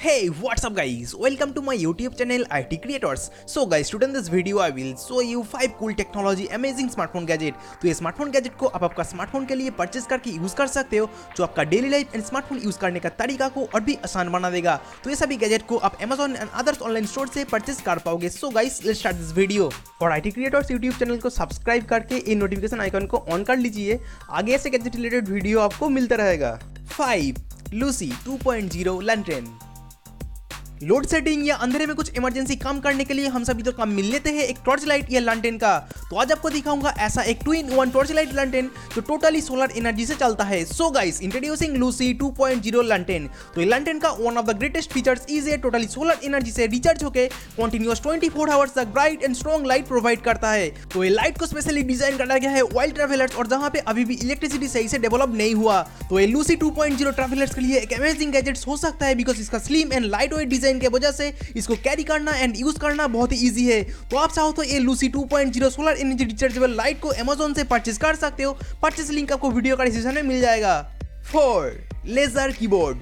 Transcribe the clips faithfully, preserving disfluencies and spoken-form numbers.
Hey, what's up guys? Welcome to my YouTube channel I T Creators. So guys, today in this video I will show you five cool technology amazing smartphone gadget. तो ये smartphone gadget को आप आपका smartphone के लिए purchase करके use कर सकते हो, जो आपका daily life and smartphone use करने का तरीका को और भी आसान बना देगा। तो ये सभी गैजेट को आप Amazon and others online store से परचेज कर पाओगे। So guys, let's start this video. और I T creators YouTube channel को सब्सक्राइब करके इन नोटिफिकेशन आइकन को ऑन कर लीजिए, आगे से गैजेट रिलेटेड वीडियो आपको मिलता रहेगा। Five Lucy two point zero lantern. Load shedding या अंधेरे में कुछ इमरजेंसी काम करने के लिए हम सभी तो काम मिल लेते हैं एक टॉर्च लाइट या लैंटर्न का। तो आज आपको दिखाऊंगा ऐसा एक two in one torch light lantern जो टोटली सोलर एनर्जी से चलता है। So guys, introducing Lucy two point zero lantern. तो ये लैंटर्न का one of the greatest features is a totally solar energy से रिचार्ज होकर कंटिन्यूअस ट्वेंटी फोर आवर्स तक bright and strong light provide करता है। तो ये लाइट को स्पेशली डिजाइन करा गया है वाइल्ड ट्रैवलर्स और जहां पे अभी भी इलेक्ट्रिसिटी सही से डेवलप नहीं हुआ। तो ये Lucy two point zero travellers के लिए एक अमेजिंग गैजेट हो सकता है, बिकॉज इसका slim and lightweight design की वजह से इसको कैरी करना एंड यूज करना बहुत ही इजी है। तो आप चाहो तो ये Lucy two point zero solar energy rechargeable light को Amazon से परचेज कर सकते हो। परचेज लिंक आपको वीडियो का डिस्क्रिप्शन में मिल जाएगा। Four laser keyboard.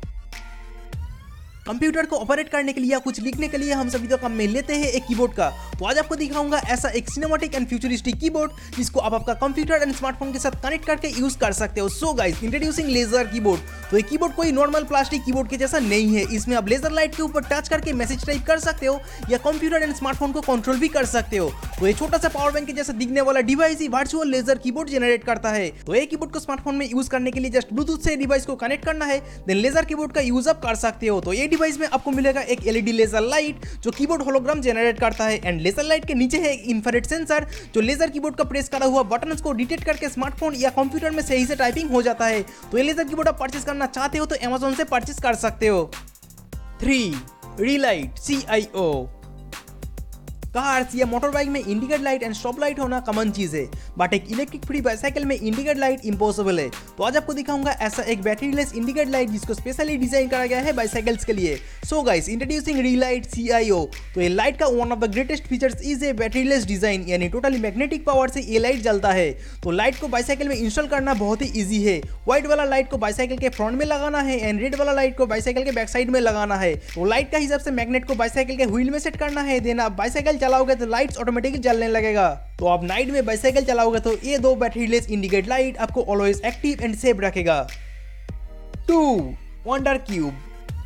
कंप्यूटर को ऑपरेट करने के लिए या कुछ लिखने के लिए हम सभी तो काम में लेते हैं एक कीबोर्ड का। तो आज आपको दिखाऊंगा ऐसा एक सिनेमैटिक एंड फ्यूचरिस्टिक कीबोर्ड जिसको आप आपका कंप्यूटर एंड स्मार्टफोन के साथ कनेक्ट करके यूज कर सकते हो। So guys, introducing laser keyboard. तो ये कीबोर्ड कोई नॉर्मल प्लास्टिक कीबोर्ड के जैसा नहीं है। इसमें आप लेजर लाइट के ऊपर टच करके मैसेज टाइप कर सकते हो या कंप्यूटर एंड स्मार्टफोन को कंट्रोल भी कर सकते हो। तो ये छोटा सा पावर बैंक के जैसा दिखने वाला डिवाइस ही वर्चुअल लेजर कीबोर्ड जनरेट करता है। तो ये कीबोर्ड को स्मार्टफोन में यूज करने के लिए जस्ट ब्लूटूथ से डिवाइस को कनेक्ट करना है, देन लेजर कीबोर्ड का यूज आप कर सकते हो। तो ये डिवाइस में आपको मिलेगा एक एलईडी लेजर लाइट जो कीबोर्ड होलोग्राम जनरेट करता है, एंड लेजर लाइट के नीचे है एक इंफ्रारेड सेंसर जो लेजर कीबोर्ड का प्रेस करा हुआ बटन्स को डिटेक्ट करके स्मार्टफोन या कंप्यूटर में सही से टाइपिंग हो जाता है। तो ये लेजर कीबोर्ड आप परचेज करना चाहते हो तो Amazon से परचेज कर सकते हो। Three Reelight C I O. Cars या मोटर बाइक में indicator light and stop light होना कॉमन चीज है, बट एक इलेक्ट्रिक फ्री बाइसाइकिल में इंडिकेटर लाइट इम्पॉसिबल है। तो आज आपको दिखाऊंगा ऐसा एक बैटरी लेस इंडिकेटर लाइट जिसको स्पेशली डिजाइन करा गया है बाइसाइकिल्स के लिए। So guys, introducing Reelight C I O. तो ये लाइट का one of the greatest features is A battery less design, यानी टोटली मैग्नेटिक पावर से ये लाइट जलता है। तो लाइट को बाइसाइकिल में इंस्टॉल करना बहुत ही ईजी है। व्हाइट वाला लाइट को बाइसाइकिल के फ्रंट में लगाना है एंड रेड वाला लाइट को बाइसाइकिल के बैक साइड में लगाना है। तो लाइट का हिसाब से मैग्नेट को बाइसाइकिल के व्हील में सेट करना है, देन आप बाइसाइकिल चलाओगे तो लाइट्स ऑटोमेटिकली जलने लगेगा। तो आप नाइट में बाइसाइकिल चलाओगे तो ये दो बैटरी लेस इंडिकेटर लाइट आपको ऑलवेज एक्टिव एंड सेफ रखेगा। Two wonder cube.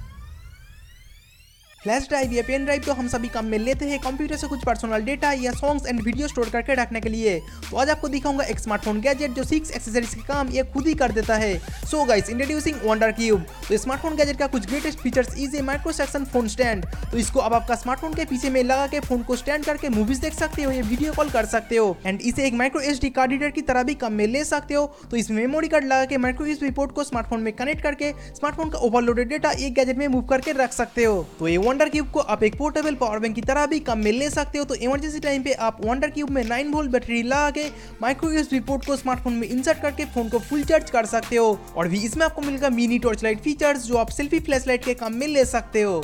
Flash drive या पेन ड्राइव तो हम सभी काम में लेते हैं कंप्यूटर से कुछ पर्सनल डेटा या सॉन्ग्स एंड वीडियो स्टोर करके रखने के लिए। तो आज आपको दिखाऊंगा एक स्मार्टफोन गैजेट जो सिक्स एक्सेसरीज के काम ये खुद ही कर देता है। So guys, introducing wonder cube. तो स्मार्टफोन गैजेट का कुछ greatest features is a micro suction phone stand. तो इसको आप आपका स्मार्टफोन के पीछे में लगा के फोन को स्टैंड करके मूवीज देख सकते हो या वीडियो कॉल कर सकते हो, एंड इसे एक माइक्रो एसडी कार्ड रीडर की तरह भी काम में ले सकते हो। तो इसमें मेमोरी कार्ड लगा के माइक्रो यूएसबी पोर्ट को स्मार्टफोन में कनेक्ट करके स्मार्टफोन का ओवरलोडेड डेटा एक गैजेट में मूव करके रख सकते हो। तो ये वंडर क्यूब को आप एक पोर्टेबल पावर बैंक की तरह भी काम में ले सकते हो। तो इमरजेंसी टाइम पे आप वंडर क्यूब में नाइन वोल्ट बैटरी लगा के माइक्रो यूएसबी पोर्ट को स्मार्टफोन में इंसर्ट करके फोन को फुल चार्ज कर सकते हो। और भी इसमें आपको मिलेगा मिनी टॉर्च लाइट फीचर्स जो आप सेल्फी फ्लैश लाइट के काम में ले सकते हो।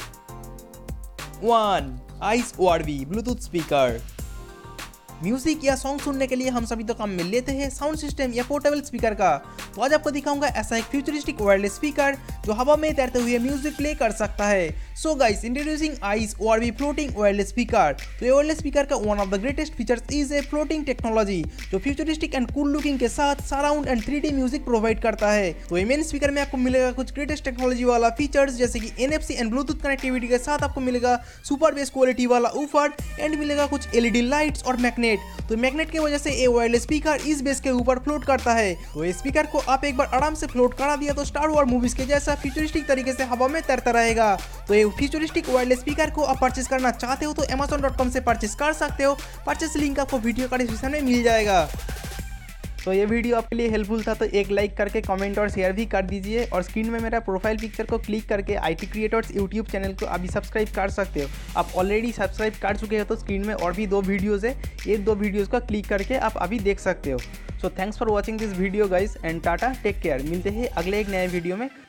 One ice O R V bluetooth speaker. Music या सॉन्ग सुनने के लिए हम सभी तो काम में लेते हैं साउंड सिस्टम या पोर्टेबल स्पीकर का। तो आज आपको दिखाऊंगा ऐसा एक फ्यूचरिस्टिक वायरलेस स्पीकर जो हवा में तैरते हुए म्यूजिक प्ले कर सकता है। So guys, introducing ice O R V floating wireless speaker. तो ये वायरलेस स्पीकर का one of the greatest features is a floating technology जो फ्यूचरिस्टिक एंड कूल लुकिंग के साथ surround and three D music provide करता है। तो ये मेन स्पीकर में आपको मिलेगा कुछ ग्रेटेस्ट टेक्नोलॉजी वाला फीचर्स जैसे कि एनएफसी एंड ब्लूटूथ कनेक्टिविटी के साथ आपको मिलेगा सुपर बेस क्वालिटी वाला ऊफर एंड मिलेगा कुछ एलईडी लाइट्स और मैग्नेट। तो मैग्नेट की वजह से ये वायरलेस स्पीकर इस बेस के ऊपर फ्लोट करता है। तो इस स्पीकर को आप एक बार आराम से फ्लोट करा दिया तो स्टार वॉर मूवीज के जैसा फ्यूचरिस्टिक तरीके से हवा में तैरता रहेगा। तो ये फ्यूचरिस्टिक वायरलेस स्पीकर को आप परचेज करना चाहते हो तो amazon डॉट कॉम से परचेज कर सकते हो। परचेज लिंक आपको वीडियो का डिस्क्रिप्शन में मिल जाएगा। तो ये वीडियो आपके लिए हेल्पफुल था तो एक लाइक करके कमेंट और शेयर भी कर दीजिए, और स्क्रीन में मेरा प्रोफाइल पिक्चर को क्लिक करके I T creators YouTube channel को अभी सब्सक्राइब कर सकते हो। आप ऑलरेडी सब्सक्राइब कर चुके हो तो स्क्रीन में और भी दो वीडियोज़ है, ये दो वीडियोज़ का क्लिक करके आप अभी देख सकते हो। So thanks for watching this video guys and tata, take care. मिलते हैं अगले एक नए वीडियो में।